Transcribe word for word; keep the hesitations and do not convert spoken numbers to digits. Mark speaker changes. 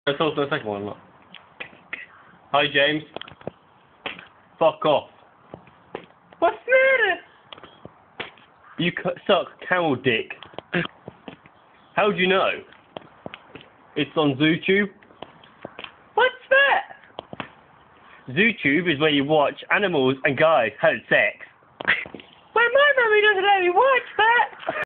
Speaker 1: Let's talk to the second one. Look. Hi, James. Fuck off. What's the matter? You c suck camel dick. How'd you know? It's on ZooTube. What's that? ZooTube is where you watch animals and guys have sex. Well, my mummy doesn't let me watch that.